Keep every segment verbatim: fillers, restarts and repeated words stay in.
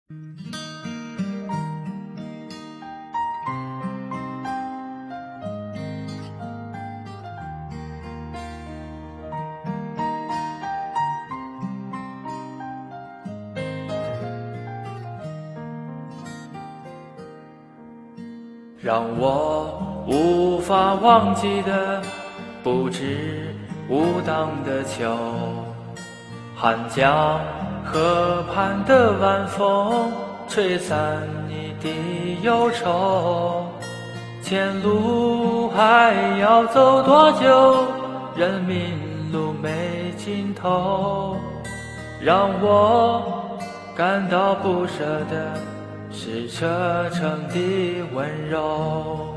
让我无法忘记的，不止舞荡的秋，汉江河畔的晚风，吹散你的忧愁。前路还要走多久？人民路没尽头。让我感到不舍的是车程的温柔。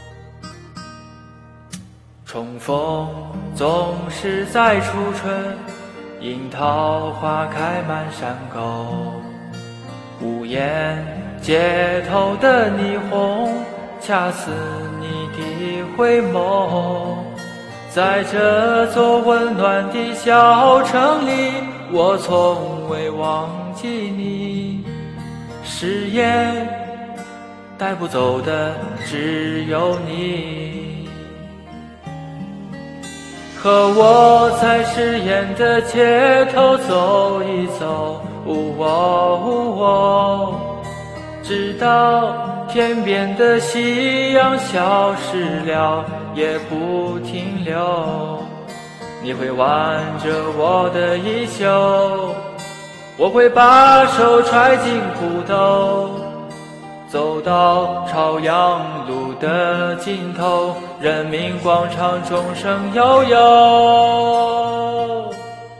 重逢总是在初春，樱桃花开满山沟。无言街头的霓虹，恰似你的回眸。在这座温暖的小城里，我从未忘记你。誓言带不走的只有你，和我在誓言的街头走一走，呜哦呜哦，直到天边的夕阳消失了也不停留。你会挽着我的衣袖，我会把手揣进裤兜，走到朝阳路的尽头，人民广场钟声悠悠。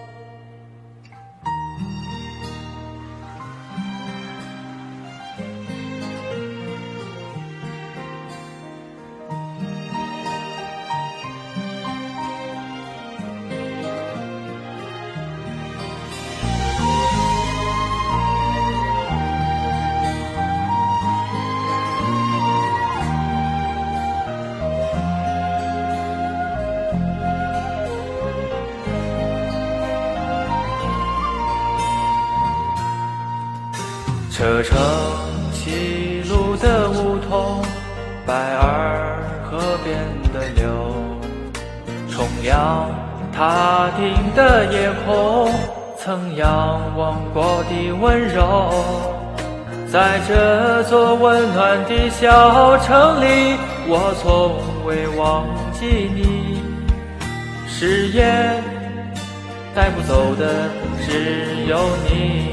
车城西路的梧桐，白尔河边的柳，重阳塔顶的夜空，曾仰望过的温柔。在这座温暖的小城里，我从未忘记你。誓言带不走的只有你，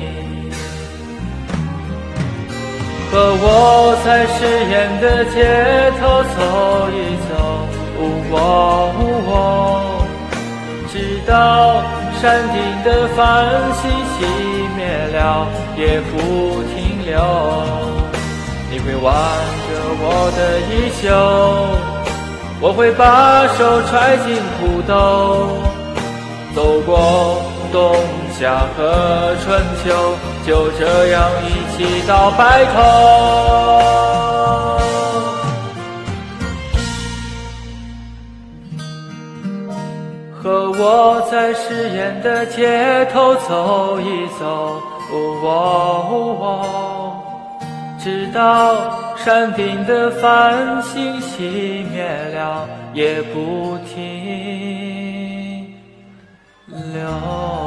和我在誓言的街头走一走，呜哦呜哦，直到山顶的繁星熄灭了也不停留。你会挽着我的衣袖，我会把手揣进裤兜，走过冬夏和春秋，就这样一起到白头。和我在誓言的街头走一走，呜哦呜哦，直到山顶的繁星熄灭了也不停留。